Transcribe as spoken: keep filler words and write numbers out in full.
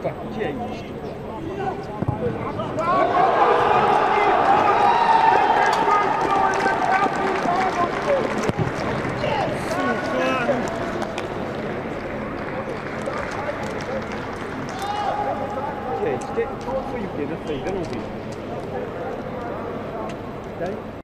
管建议是。Gente, tem, foi o quê? Não sei, eu não vi. Tem?